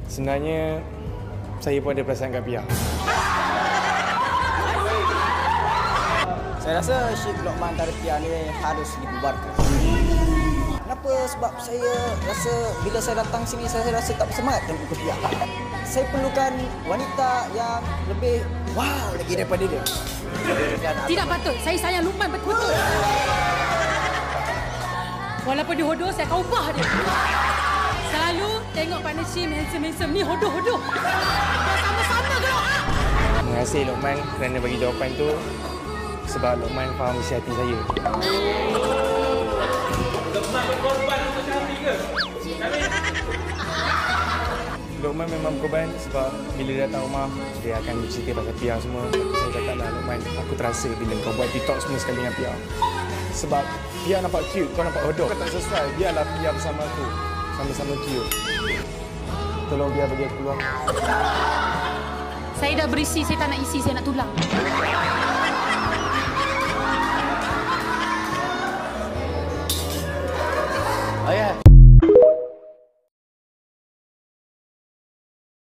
Sebenarnya, saya pun ada perasaan kat Pia. Saya rasa Syed Lokman antara Pia ni harus dibubarkan. Kenapa? Sebab saya rasa bila saya datang sini, saya rasa tak bersemangat dengan ikut Pia. Saya perlukan wanita yang lebih wow lagi daripada dia. Tidak patut. Saya sayang Lukman betul-betul. Walaupun dia hodoh, saya akan ubah dia. Selalu tengok partner Syim handsome-handsome ni hodoh-hodoh. Sama-sama gelap. Terima kasih Lokman kerana bagi jawapan tu. Sebab Lokman faham isi hati saya. Lokman berkorban untuk Syafi ke? Lokman memang berkorban sebab bila dia datang rumah, dia akan bercerita pasal Pia semua. Saya cakap lah, Lokman, aku terasa bila kau buat TikTok semua sekali dengan Pia. Sebab Pia nampak cute, kau nampak hodoh. Kau tak sesuai, biarlah Pia bersama aku. Sama-sama cute. Tolong Pia bagi aku peluang. Saya dah berisi, saya tak nak isi, saya nak tulang.